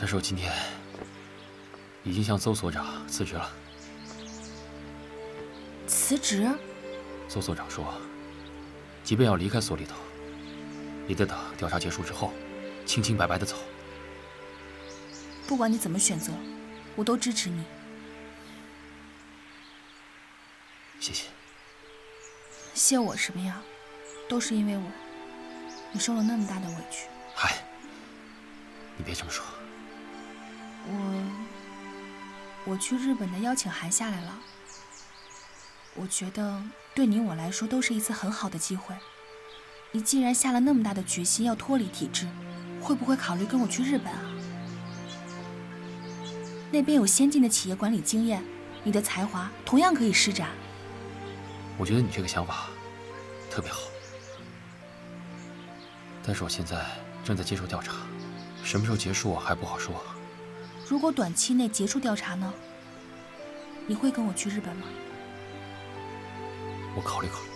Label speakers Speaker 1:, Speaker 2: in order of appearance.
Speaker 1: 但是我今天已经向邹所长辞职了。
Speaker 2: 辞职？
Speaker 1: 邹所长说，即便要离开所里头，也得等调查结束之后，清清白白的走。
Speaker 2: 不管你怎么选择，我都支持你。
Speaker 1: 谢谢。
Speaker 2: 谢我什么呀？都是因为我，你受了那么大的委屈。
Speaker 1: 嗨，你别这么说。
Speaker 2: 我去日本的邀请函下来了，我觉得对你我来说都是一次很好的机会。你既然下了那么大的决心要脱离体制，会不会考虑跟我去日本啊？那边有先进的企业管理经验，你的才华同样可以施展。
Speaker 1: 我觉得你这个想法特别好，但是我现在正在接受调查，什么时候结束还不好说。
Speaker 2: 如果短期内结束调查呢？你会跟我去日本吗？
Speaker 1: 我考虑考虑。